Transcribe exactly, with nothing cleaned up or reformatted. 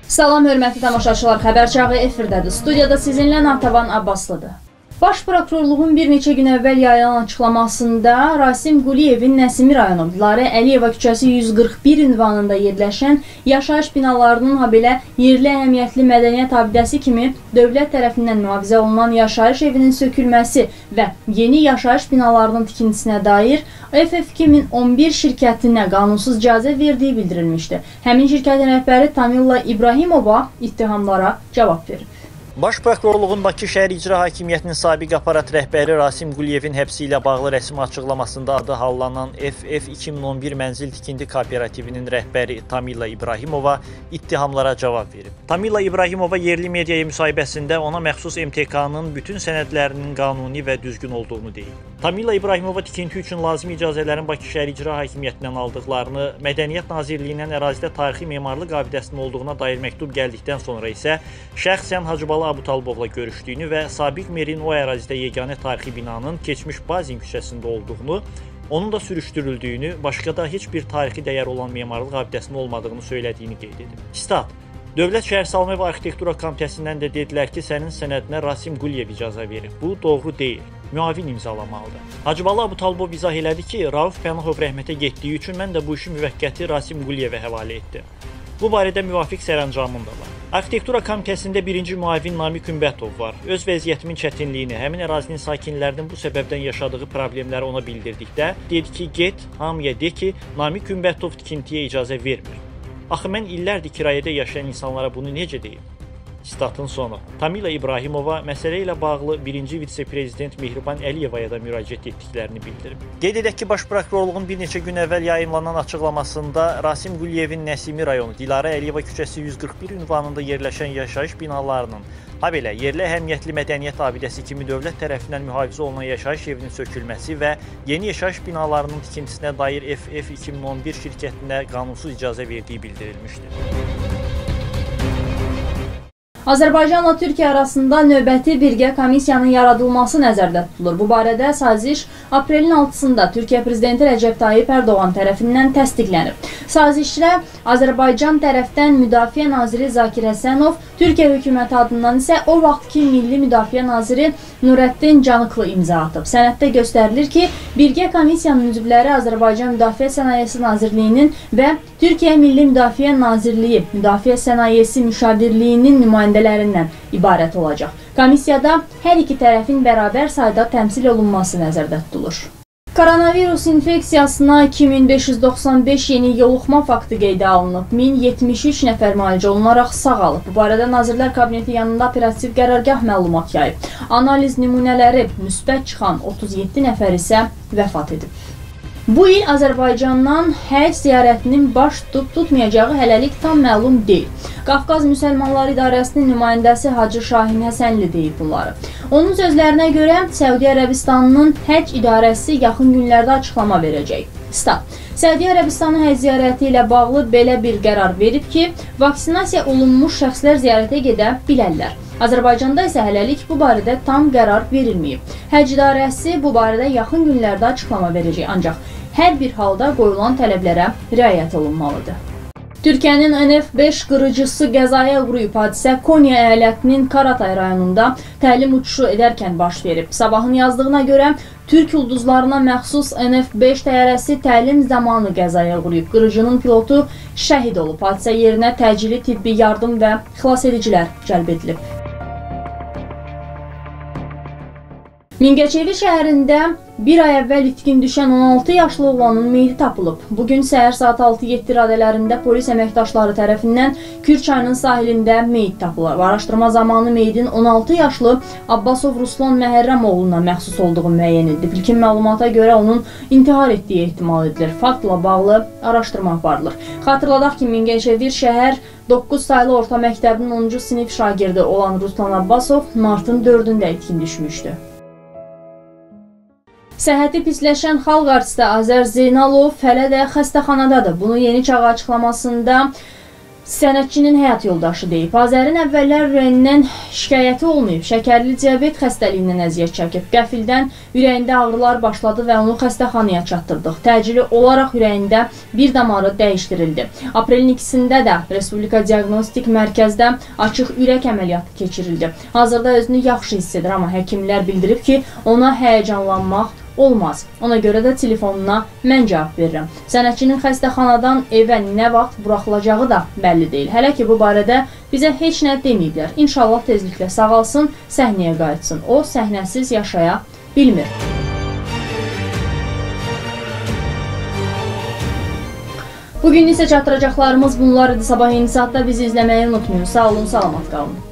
Salam, hörmətli tamaşaçılar, xəbərçağı efirdədir. Studiyada sizinlə Natavan Abbaslıdır. Baş prokurorluğun bir neçə gün əvvəl yayılan açıqlamasında Rasim Quliyevin Nəsimi rayonu Dilarə Əliyeva küçəsi yüz qırx bir ünvanında yerləşən yaşayış binalarının habelə yerli əhəmiyyətli mədəniyyət abidəsi kimi dövlət tərəfindən mühafizə olunan yaşayış evinin sökülməsi və yeni yaşayış binalarının tikintisinə dair F F iki min on bir şirkətinə qanunsuz icazə verdiyi bildirilmişdi. Həmin şirkətin rəhbəri Tamilla İbrahimova ittihamlara cavab verib. Baş prokurorluğun Bakı şəhər icra hakimiyyətinin sabiq aparat rəhbəri Rasim Quliyevin həbsi ilə bağlı rəsmi açıqlamasında adı hallanan F F iki min on bir mənzil tikinti kooperativinin rəhbəri Tamilla İbrahimova ittihamlara cavab verib. Tamilla İbrahimova yerli mediaya müsahibəsində ona məxsus M T K'nın bütün sənədlərinin qanuni və düzgün olduğunu deyib. Tamilla İbrahimova tikinti üçün lazımi icazələrin Bakı şəhər icra hakimiyyətindən aldıqlarını, Mədəniyyət Nazirliyindən ərazidə tarixi memarlıq abidəsinin olduğuna dair məktub gəldikdən sonra isə şəxsən Hacıbala Abutalbovla görüşdüyünü və sabiq merin o ərazidə yeganə tarixi binanın keçmiş Bazin küçəsində olduğunu, onun da sürüşdürüldüyünü, başqa da heç bir tarixi dəyər olan memarlıq abidəsinin olmadığını söylədiyini qeyd edib. Stat: Dövlət Şəhərsalma və Arxitektura Komitəsindən də dedilər ki, sənin sənədinə Rasim Quliyev icazə verib. Bu doğru deyil. Müavin imzalamalıdır. Hacıbala Abutalbov izah elədi ki, Rauf Pənahov rəhmətə getdiyi üçün mən də bu işi müvəqqəti Rasim Quliyevə həvalə etdim. Bu barədə müvafiq sərəncamım da var. Arxitektura komitəsində birinci müavin Namiq Ümbətov var. Öz vəziyyətimin çətinliyini, həmin ərazinin sakinlərinin bu səbəbdən yaşadığı problemləri ona bildirdikdə, dedi ki, get, hamıya de ki, Namiq Ümbətov tikintiyə icazə vermir. Axı mən illərdir kirayədə yaşayan insanlara bunu necə deyim? Statın sonu. Tamilla İbrahimova məsələ ilə bağlı birinci vitse-prezident Mehriban Əliyevaya da müraciət etdiklərini bildirib. Qeyd edək ki, Baş prokurorluğun bir neçə gün əvvəl yayımlanan açıqlamasında Rasim Quliyevin Nəsimi rayonu Dilarə Əliyeva küçəsi yüz qırx bir ünvanında yerləşən yaşayış binalarının, habelə yerli əhəmiyyətli mədəniyyət abidəsi kimi dövlət tərəfindən mühafizə olunan yaşayış evinin sökülməsi və yeni yaşayış binalarının tikintisinə dair F F iki min on bir şirkətinə qanunsuz icazə verdiyi bildirilmişdir. Azərbaycanla Türkiyə arasında növbəti birgə komissiyanın yaradılması nəzərdə tutulur. Bu barədə saziş aprelin altısında Türkiyə Prezidenti Rəcəb Tayyip Ərdoğan tərəfindən təsdiqlənib. Sazişlə Azərbaycan tərəfdən Müdafiə Naziri Zakir Həsənov, Türkiyə hökuməti adından isə o vaxtki Milli Müdafiə Naziri Nurəddin Canıqlı imza atıb. Sənəddə göstərilir ki, birgə komissiyanın üzvləri Azərbaycan Müdafiə Sənayesi Nazirliyinin və Türkiyə Milli Müdafiə Nazirliyi Müdafiə Sənayesi Müşavirliyinin nümayəndələrindən ibarət olacaq. Komissiyada hər iki tərəfin bərabər sayda təmsil olunması nəzərdə tutulur. Koronavirus infeksiyasına iki min beş yüz doxsan beş yeni yoluxma faktı qeydə alınıb. min yetmiş üç nəfər müalicə olunaraq sağalıb. Bu barədə Nazirlər Kabineti yanında operativ qərargah məlumat yayıb. Analiz nümunələri müsbət çıxan otuz yeddi nəfər isə vəfat edib. Bu il Azərbaycandan həcc ziyarətinin baş tutub tutmayacağı hələlik tam məlum deyil. Qafqaz Müsəlmanları İdarəsinin nümayəndəsi Hacı Şahin Həsənli deyib bunları. Onun sözlərinə görə Səudiyyə Ərəbistanının həcc idarəsi yaxın günlərdə açıqlama verəcək. Stat: Səudiyyə Ərəbistanı həcc ziyarəti ilə bağlı belə bir qərar verib ki, vaksinasiya olunmuş şəxslər ziyarətə gedə bilərlər. Azərbaycanda isə hələlik bu barədə tam qərar verilməyib. Həcc idarəsi bu barədə yaxın günlərdə açıqlama verəcək, ancaq hər bir halda qoyulan tələblərə riayət olunmalıdır. Türkiyənin N F beş qırıcısı qəzaya uğrayıb. Hadisə Konya əyalətinin Karatay rayonunda təlim uçuşu edərkən baş verib. Sabahın yazdığına görə Türk ulduzlarına məxsus N F beş təyyarəsi təlim zamanı qəzaya uğrayıb. Qırıcının pilotu şəhid olub. Hadisə yerinə təcili tibbi yardım və xilasedicilər cəlb edilib. Mingəçevir şəhərində bir ay əvvəl itkin düşən on altı yaşlı oğlanın meyidi tapılıb. Bugün səhər saat altı yeddi radələrində polis əməkdaşları tərəfindən Kür çayının sahilində meyid tapılıb. Araşdırma zamanı meyidin on altı yaşlı Abbasov Ruslan Məhərrəm oğluna məxsus olduğu müəyyən edilib. İlkin məlumata görə onun intihar etdiyi ehtimal edilir. Faktla bağlı araşdırma aparılır. Xatırladaq ki, Mingəçevir şəhər doqquz saylı orta məktəbinin onuncu sinif şagirdi olan Ruslan Abbasov martın dördündə itkin düşmüşdü. Səhhəti pisləşən xalq artisti Azər Zeynalov hələ də xəstəxanadadır. Bunu Yeni Çağ açıqlamasında sənətçinin həyat yoldaşı deyib. Azərin əvvəllər ürəyindən şikayəti olmayıb, şəkərli diabet xəstəliyindən əziyyət çəkib. Qəfildən ürəyində ağrılar başladı və onu xəstəxanaya çatdırdıq. Təcili olaraq ürəyində bir damarı dəyişdirildi. Aprelin ikisində də Respublika Diaqnostik Mərkəzdə açıq ürək əməliyyatı keçirildi. Hazırda özünü yaxşı hiss edir, amma həkimlər bildirib ki, ona həyəcanlanmaq olmaz. Ona görə də telefonuna mən cavab verirəm. Sənətçinin xəstəxanadan evə nə vaxt buraxılacağı da bəlli deyil. Hələ ki, bu barədə bizə heç nə deməyiblər. İnşallah tezliklə sağalsın, səhnəyə qayıtsın. O, səhnəsiz yaşaya bilmir. Bugün isə çatdıracaqlarımız bunlar idi. Sabah yeni saatda bizi izləməyi unutmayın. Sağ olun, salamat qalın.